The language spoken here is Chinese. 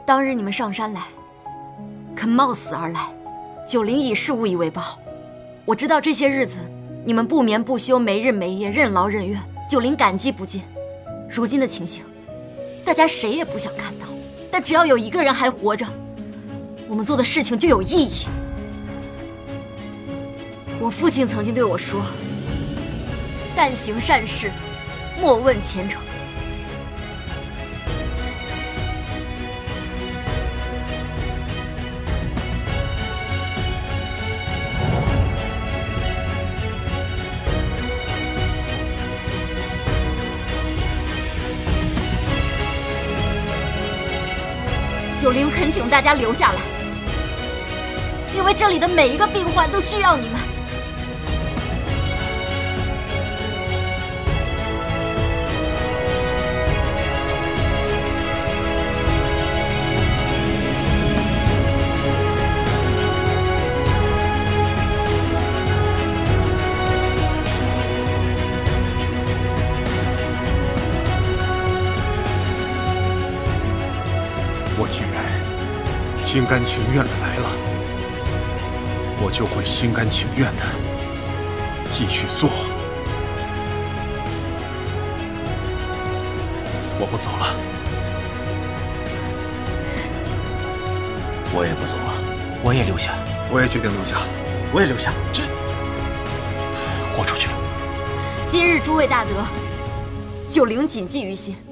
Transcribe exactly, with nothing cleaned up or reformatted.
当日你们上山来，肯冒死而来，九灵以事无以为报。我知道这些日子你们不眠不休，没日没夜，任劳任怨，九灵感激不尽。如今的情形，大家谁也不想看到，但只要有一个人还活着，我们做的事情就有意义。我父亲曾经对我说：“但行善事，莫问前程。”九灵恳请大家留下来，因为这里的每一个病患都需要你们。 我既然心甘情愿的来了，我就会心甘情愿的继续做。我不走了， 我也不走了，我也留下， 我也决定留下， 我也留下。这豁出去了。 今日诸位大德，九灵谨记于心。